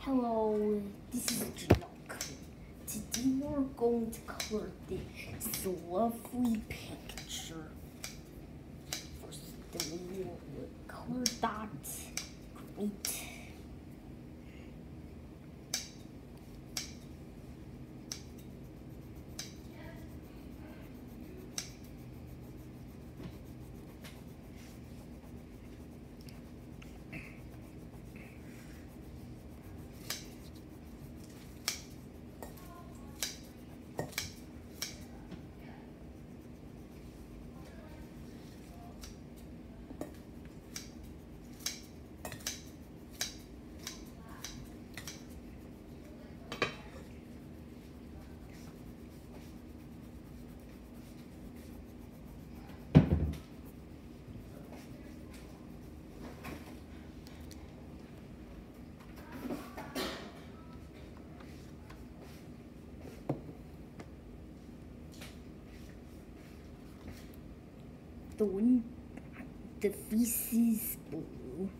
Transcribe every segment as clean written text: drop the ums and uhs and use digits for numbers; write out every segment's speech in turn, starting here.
Hello, this is Janook. Today we're going to color this lovely picture. First, we will color that Cremate. The face is blue.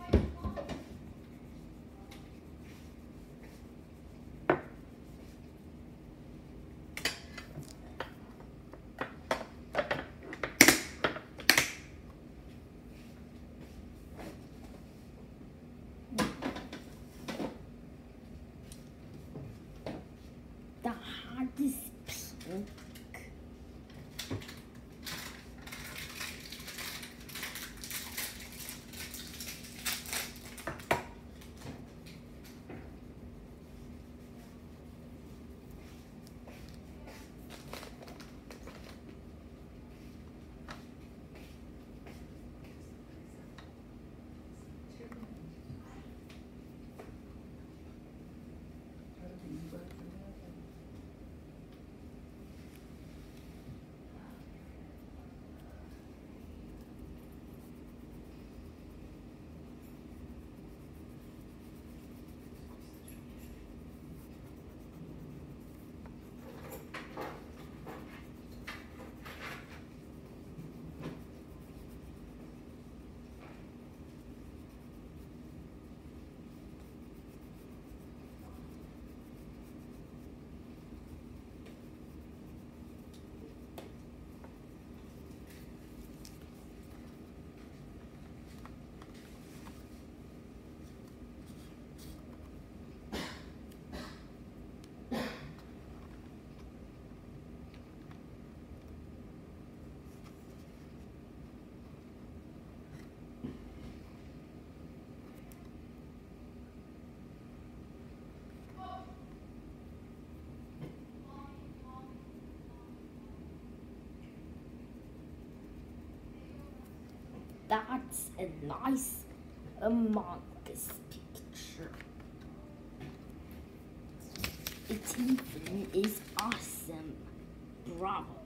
The hat is pink. That's a nice Among Us picture. It even is awesome. Bravo.